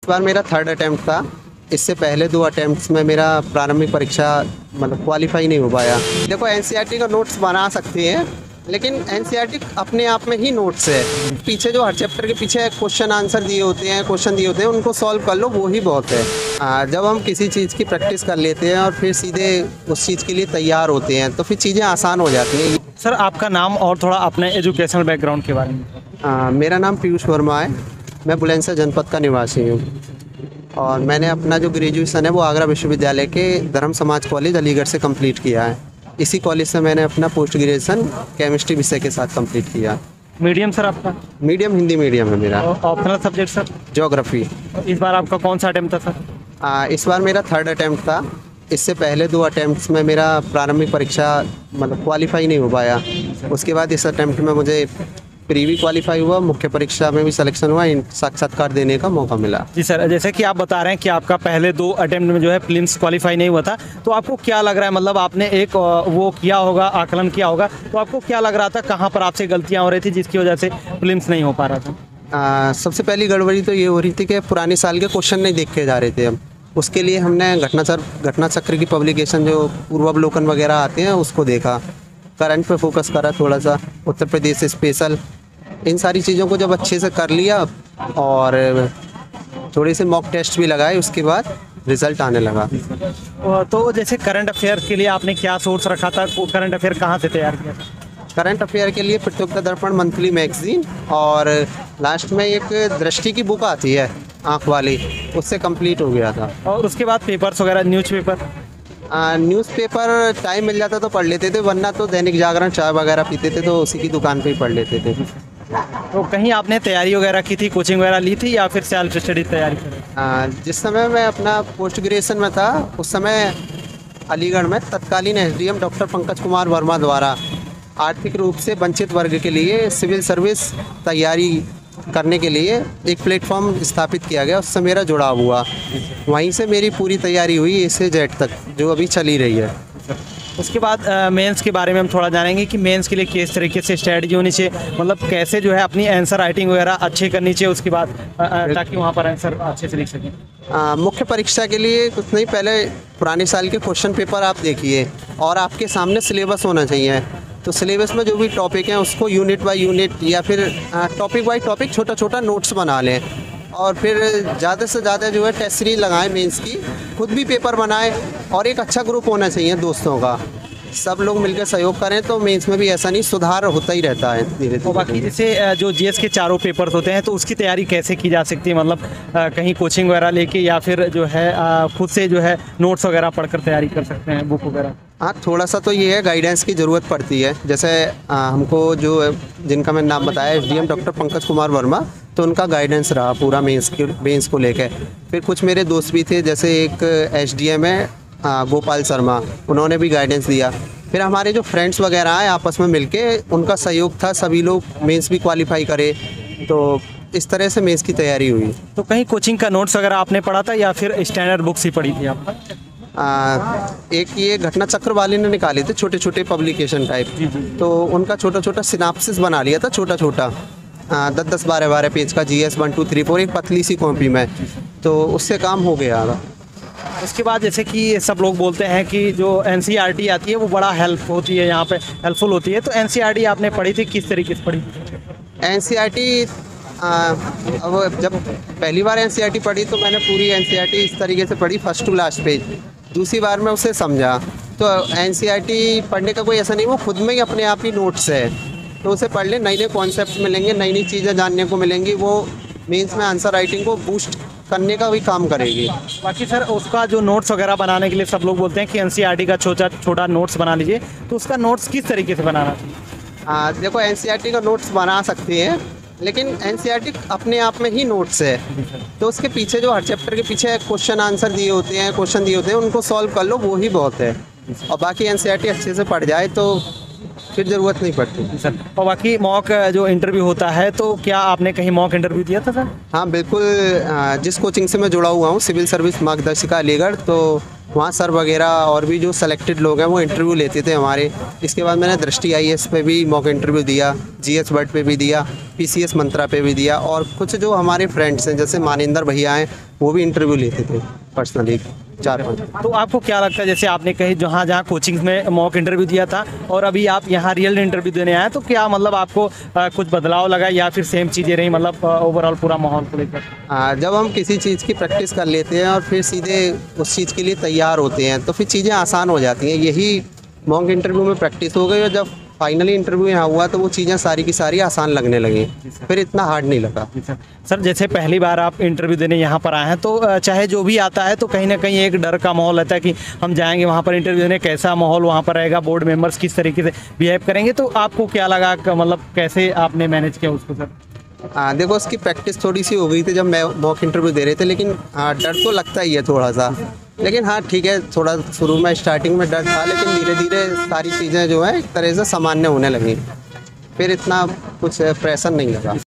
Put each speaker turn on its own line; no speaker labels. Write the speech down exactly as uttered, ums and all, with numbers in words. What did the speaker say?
इस बार मेरा third attempt था। इससे पहले दो अटेम्प्ट्स में मेरा प्रारंभिक परीक्षा मतलब क्वालिफाई नहीं हो पाया। देखो, एनसीईआरटी का नोट्स बना सकते हैं, लेकिन एनसीईआरटी अपने आप में ही नोट्स है। पीछे जो हर चैप्टर के पीछे क्वेश्चन आंसर दिए होते हैं, क्वेश्चन दिए होते हैं, उनको सॉल्व कर लो, वो ही बहुत है। आ, जब हम किसी चीज़ की प्रैक्टिस कर लेते हैं और फिर सीधे उस चीज़ के लिए तैयार होते हैं तो फिर चीज़ें आसान हो जाती हैं।
सर, आपका नाम और थोड़ा अपने एजुकेशनल बैकग्राउंड के बारे में।
आ, मेरा नाम पीयूष वर्मा है। मैं बुलंदशहर जनपद का निवासी हूँ और मैंने अपना जो ग्रेजुएशन है वो आगरा विश्वविद्यालय के धर्म समाज कॉलेज अलीगढ़ से कंप्लीट किया है। इसी कॉलेज से मैंने अपना पोस्ट ग्रेजुएशन केमिस्ट्री विषय के साथ कंप्लीट किया।
मीडियम सर आपका?
मीडियम हिंदी मीडियम है मेरा।
Optional subject sir?
ज्योग्राफी।
इस बार आपका कौन सा अटेम्प्ट था सर?
आ, इस बार मेरा थर्ड अटेम्प्ट था। इससे पहले दो अटेम्प्ट्स में मेरा प्रारंभिक परीक्षा मतलब क्वालिफाई नहीं हो पाया। उसके बाद इस अटेम्प्ट में मुझे प्री भी क्वालिफाई हुआ, मुख्य परीक्षा में भी सिलेक्शन हुआ, इन साक्षात्कार देने का मौका मिला।
जी सर, जैसे कि आप बता रहे हैं कि आपका पहले दो अटेम्प्ट में जो है प्रीलिम्स क्वालिफाई नहीं हुआ था, तो आपको क्या लग रहा है, मतलब आपने एक वो किया होगा, आकलन किया होगा, तो आपको क्या लग रहा था कहाँ पर आपसे गलतियाँ हो रही थी जिसकी वजह से प्रीलिम्स नहीं हो पा रहा था?
आ, सबसे पहली गड़बड़ी तो ये हो रही थी कि पुराने साल के क्वेश्चन नहीं देखे जा रहे थे। हम उसके लिए हमने घटना चक्र घटना चक्र की पब्लिकेशन जो पूर्वावलोकन वगैरह आते हैं उसको देखा, करंट पे फोकस करा थोड़ा सा, उत्तर प्रदेश स्पेशल, इन सारी चीज़ों को जब अच्छे से कर लिया और थोड़े से मॉक टेस्ट भी लगाए, उसके बाद रिजल्ट आने लगा।
तो जैसे करंट अफेयर के लिए आपने क्या सोर्स रखा था, करंट अफेयर कहाँ से तैयार किया था?
करंट अफेयर के लिए प्रतियोगिता दर्पण मंथली मैगजीन और लास्ट में एक दृष्टि की बुक आती है आँख वाली, उससे कंप्लीट हो गया था।
और उसके बाद पेपर्स वगैरह, न्यूज़पेपर?
न्यूज़पेपर टाइम मिल जाता तो पढ़ लेते थे, वरना तो दैनिक जागरण चाय वगैरह पीते थे तो उसी की दुकान पे ही पढ़ लेते थे।
तो कहीं आपने तैयारी वगैरह की थी, कोचिंग वगैरह ली थी या फिर सेल्फ स्टडी तैयारी करी?
जिस समय मैं अपना पोस्ट ग्रेजुएशन में था उस समय अलीगढ़ में तत्कालीन एसडीएम डॉक्टर पंकज कुमार वर्मा द्वारा आर्थिक रूप से वंचित वर्ग के लिए सिविल सर्विस तैयारी करने के लिए एक प्लेटफॉर्म स्थापित किया गया, उससे मेरा जुड़ाव हुआ। वहीं से मेरी पूरी तैयारी हुई ए से जेड तक, जो अभी चली रही है।
उसके बाद मेंस के बारे में हम थोड़ा जानेंगे कि मेंस के लिए किस तरीके से स्ट्रेटजी होनी चाहिए, मतलब कैसे जो है अपनी आंसर राइटिंग वगैरह अच्छी करनी चाहिए उसके बाद, ताकि वहाँ पर आंसर अच्छे से लिख सकें।
मुख्य परीक्षा के लिए कुछ नहीं, पहले पुराने साल के क्वेश्चन पेपर आप देखिए और आपके सामने सिलेबस होना चाहिए। तो सिलेबस में जो भी टॉपिक हैं उसको यूनिट बाय यूनिट या फिर टॉपिक बाय टॉपिक छोटा छोटा नोट्स बना लें और फिर ज़्यादा से ज़्यादा जो है टेस्ट सीरीज लगाएं मेंस की, खुद भी पेपर बनाएं और एक अच्छा ग्रुप होना चाहिए दोस्तों का, सब लोग मिलकर सहयोग करें तो मेंस में भी ऐसा नहीं, सुधार होता ही रहता है धीरे धीरे।
बाकी जैसे जो जीएस के चारों पेपर्स होते हैं तो उसकी तैयारी कैसे की जा सकती है, मतलब कहीं कोचिंग वगैरह लेके या फिर जो है खुद से जो है नोट्स वगैरह पढ़कर तैयारी कर सकते हैं, बुक वगैरह?
हाँ, थोड़ा सा तो ये है, गाइडेंस की ज़रूरत पड़ती है। जैसे आ, हमको जो जिनका मैंने नाम बताया एसडीएम डॉक्टर पंकज कुमार वर्मा, तो उनका गाइडेंस रहा पूरा मेंस के मेंस को लेकर। फिर कुछ मेरे दोस्त भी थे, जैसे एक एसडीएम है गोपाल शर्मा, उन्होंने भी गाइडेंस दिया। फिर हमारे जो फ्रेंड्स वगैरह हैं आपस में मिलके उनका सहयोग था, सभी लोग मेंस भी क्वालिफाई करे, तो इस तरह से मेंस की तैयारी हुई।
तो कहीं कोचिंग का नोट्स वगैरह आपने पढ़ा था या फिर स्टैंडर्ड बुक्स ही पढ़ी थी आप?
आ, एक ये घटना चक्र वाले ने निकाले थे छोटे छोटे पब्लिकेशन टाइप, तो उनका छोटा छोटा सिनाप्सिस बना लिया था, छोटा छोटा दस दस बारह बारह पेज का, G S one two three four, एक पतली सी कॉपी में, तो उससे काम हो गया था।
उसके बाद जैसे कि सब लोग बोलते हैं कि जो एनसीईआरटी आती है वो बड़ा हेल्प होती है, यहाँ पे हेल्पफुल होती है, तो एनसीईआरटी आपने पढ़ी थी, किस तरीके से पढ़ी?
एनसीईआरटी अब जब पहली बार एनसीईआरटी पढ़ी तो मैंने पूरी एनसीईआरटी इस तरीके से पढ़ी, फर्स्ट टू लास्ट पेज। दूसरी बार मैं उसे समझा, तो एनसीईआरटी पढ़ने का कोई ऐसा नहीं, वो खुद में ही अपने आप ही नोट्स है, तो उसे पढ़ लें, नई नई कॉन्सेप्ट मिलेंगे, नई नई चीज़ें जानने को मिलेंगी, वो मेंस में आंसर राइटिंग को बूस्ट करने का भी काम करेगी।
बाकी सर उसका जो नोट्स वगैरह बनाने के लिए सब लोग बोलते हैं कि एनसीईआरटी का छोटा छोटा नोट्स बना लीजिए, तो उसका नोट्स किस तरीके से बनाना चाहिए?
देखो, एनसीईआरटी का नोट्स बना सकते हैं, लेकिन एनसीईआरटी अपने आप में ही नोट्स है, तो उसके पीछे जो हर चैप्टर के पीछे क्वेश्चन आंसर दिए होते हैं, क्वेश्चन दिए होते हैं, उनको सॉल्व कर लो, वो ही बहुत है। और बाकी एनसीईआरटी अच्छे से पढ़ जाए तो फिर ज़रूरत नहीं पड़ती
सर। और बाकी मॉक जो इंटरव्यू होता है, तो क्या आपने कहीं मॉक इंटरव्यू दिया था सर?
हाँ बिल्कुल, जिस कोचिंग से मैं जुड़ा हुआ हूँ सिविल सर्विस मार्गदर्शिका अलीगढ़, तो वहाँ सर वगैरह और भी जो सेलेक्टेड लोग हैं वो इंटरव्यू लेते थे हमारे। इसके बाद मैंने दृष्टि आई एस पे भी मॉक इंटरव्यू दिया, जी एस बट पे भी दिया, पी सी एस मंत्रा पे भी दिया, और कुछ जो हमारे फ्रेंड्स हैं जैसे मानिंदर भैया हैं वो भी इंटरव्यू लेते थे पर्सनली, चार पाँच।
तो आपको क्या लगता है, जैसे आपने कहीं जहाँ जहाँ कोचिंग में मॉक इंटरव्यू दिया था और अभी आप यहाँ रियल इंटरव्यू देने आए, तो क्या मतलब आपको आ, कुछ बदलाव लगा या फिर सेम चीज़ें रही, मतलब ओवरऑल पूरा माहौल को लेकर?
हाँ, जब हम किसी चीज़ की प्रैक्टिस कर लेते हैं और फिर सीधे उस चीज़ के लिए तैयार होते हैं तो फिर चीज़ें आसान हो जाती हैं। यही मॉक इंटरव्यू में प्रैक्टिस हो गई और जब फाइनली इंटरव्यू यहाँ हुआ तो वो चीज़ें सारी की सारी आसान लगने लगी, फिर इतना हार्ड नहीं लगा।
सर, जैसे पहली बार आप इंटरव्यू देने यहाँ पर आए हैं तो अ, चाहे जो भी आता है तो कहीं ना कहीं एक डर का माहौल रहता है कि हम जाएंगे वहाँ पर इंटरव्यू देने, कैसा माहौल वहाँ पर रहेगा, बोर्ड मेंबर्स किस तरीके से बिहेव करेंगे, तो आपको क्या लगा, क- मतलब कैसे आपने मैनेज किया उसको सर?
हाँ, देखो उसकी प्रैक्टिस थोड़ी सी हो गई थी जब मैं मॉक इंटरव्यू दे रहे थे, लेकिन हाँ डर तो लगता ही है थोड़ा सा, लेकिन हाँ ठीक है, थोड़ा शुरू में स्टार्टिंग में डर था, लेकिन धीरे धीरे सारी चीज़ें जो है एक तरह से सामान्य होने लगी, फिर इतना कुछ प्रेशर नहीं लगा।